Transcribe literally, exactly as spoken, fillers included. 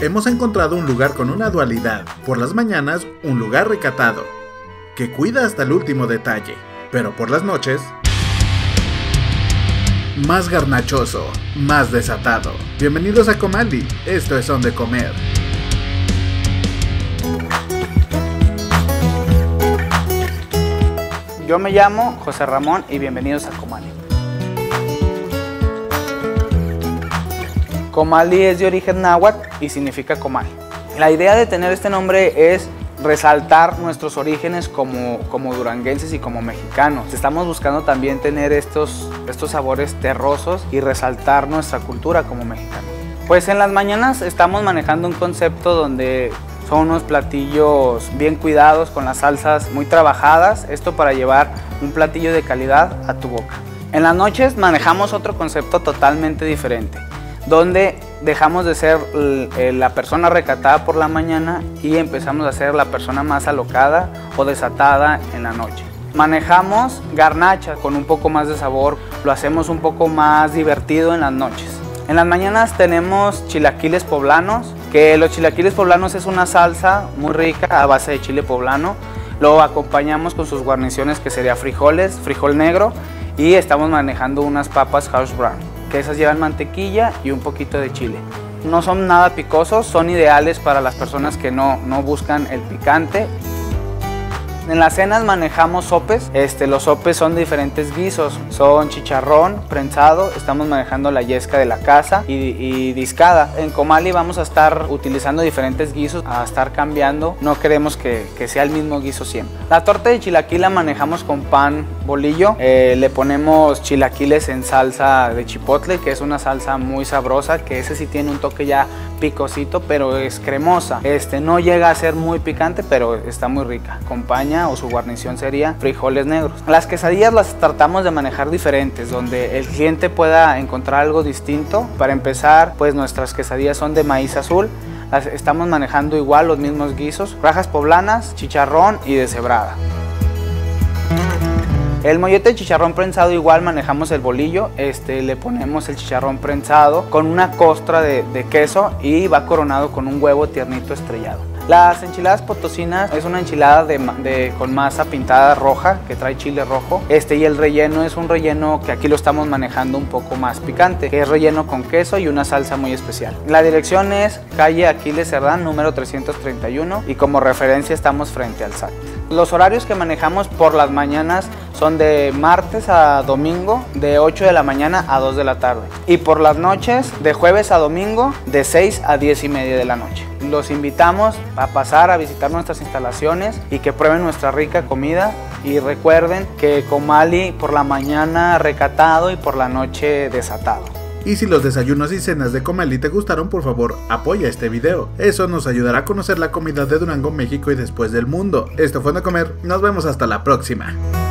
hemos encontrado un lugar con una dualidad. Por las mañanas, un lugar recatado, que cuida hasta el último detalle, pero por las noches, más garnachoso, más desatado. Bienvenidos a Comali, esto es Donde Comer. Yo me llamo José Ramón y bienvenidos a Comali. Comali es de origen náhuatl y significa comal. La idea de tener este nombre es resaltar nuestros orígenes como, como duranguenses y como mexicanos. Estamos buscando también tener estos, estos sabores terrosos y resaltar nuestra cultura como mexicanos. Pues en las mañanas estamos manejando un concepto donde son unos platillos bien cuidados con las salsas muy trabajadas, esto para llevar un platillo de calidad a tu boca. En las noches manejamos otro concepto totalmente diferente, donde dejamos de ser la persona recatada por la mañana y empezamos a ser la persona más alocada o desatada en la noche. Manejamos garnacha con un poco más de sabor, lo hacemos un poco más divertido en las noches. En las mañanas tenemos chilaquiles poblanos, que los chilaquiles poblanos es una salsa muy rica a base de chile poblano. Lo acompañamos con sus guarniciones, que sería frijoles, frijol negro, y estamos manejando unas papas hash brown, que esas llevan mantequilla y un poquito de chile. No son nada picosos, son ideales para las personas que no, no buscan el picante. En las cenas manejamos sopes. Este, los sopes son de diferentes guisos, son chicharrón prensado, estamos manejando la yesca de la casa y, y discada. En Comali vamos a estar utilizando diferentes guisos, a estar cambiando, no queremos que, que sea el mismo guiso siempre. La torta de chilaquil la manejamos con pan bolillo, eh, le ponemos chilaquiles en salsa de chipotle, que es una salsa muy sabrosa, que ese sí tiene un toque ya picosito, pero es cremosa. Este, no llega a ser muy picante, pero está muy rica. Acompaña o su guarnición sería frijoles negros. Las quesadillas las tratamos de manejar diferentes, donde el cliente pueda encontrar algo distinto. Para empezar, pues nuestras quesadillas son de maíz azul. Las estamos manejando igual los mismos guisos, rajas poblanas, chicharrón y deshebrada. El mollete de chicharrón prensado igual manejamos el bolillo, este, le ponemos el chicharrón prensado con una costra de, de queso y va coronado con un huevo tiernito estrellado. Las enchiladas potosinas es una enchilada de, de, con masa pintada roja que trae chile rojo, este, y el relleno es un relleno que aquí lo estamos manejando un poco más picante, que es relleno con queso y una salsa muy especial. La dirección es calle Aquiles Cerdán, número trescientos treinta y uno, y como referencia estamos frente al S A T. Los horarios que manejamos por las mañanas son de martes a domingo, de ocho de la mañana a dos de la tarde. Y por las noches, de jueves a domingo, de seis a diez y media de la noche. Los invitamos a pasar a visitar nuestras instalaciones y que prueben nuestra rica comida. Y recuerden que Comali por la mañana recatado y por la noche desatado. Y si los desayunos y cenas de Comali te gustaron, por favor, apoya este video. Eso nos ayudará a conocer la comida de Durango, México y después del mundo. Esto fue Donde Comer, nos vemos hasta la próxima.